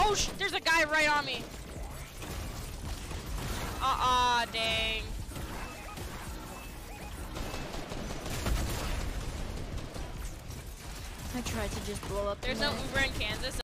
Oh, there's a guy right on me. Dang. I tried to just blow up. There's no Uber in Kansas.